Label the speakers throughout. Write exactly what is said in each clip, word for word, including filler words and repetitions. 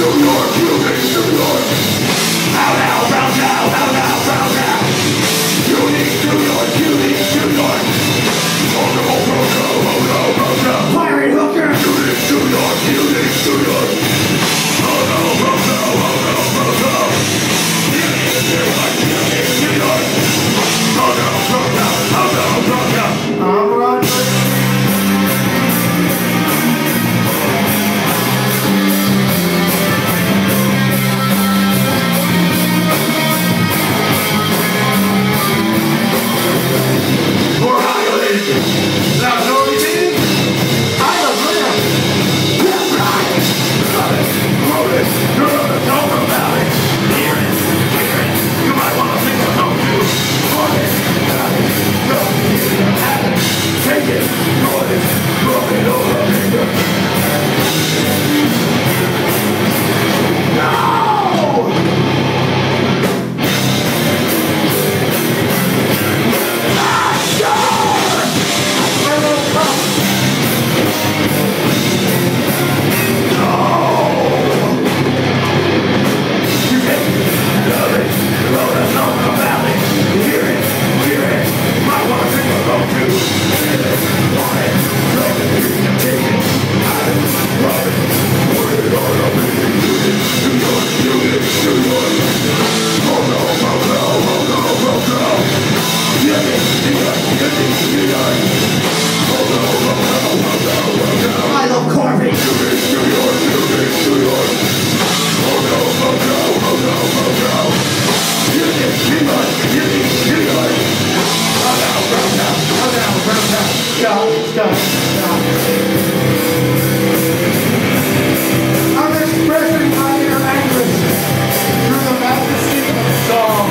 Speaker 1: I'm expressing my inner anguish through the majesty of song.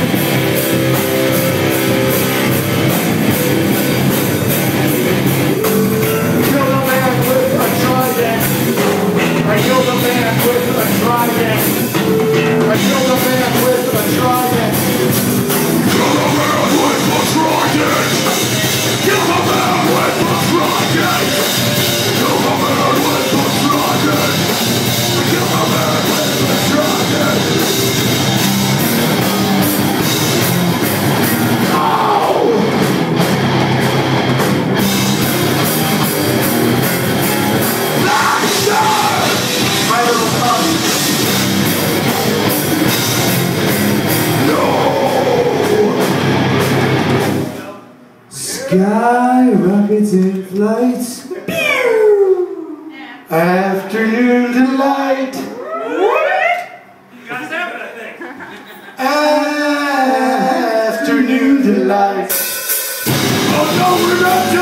Speaker 1: Kill the man with a trident. I kill the man with a trident. I kill the man with a trident.
Speaker 2: Kill the man with a trident. Kill the man with a trident. Kill the man with a trident. Kill the man with a trident. No! My little puppy. No!
Speaker 1: Sky rockets in flight. Afternoon delight. Afternoon delight.
Speaker 2: Oh no, we're not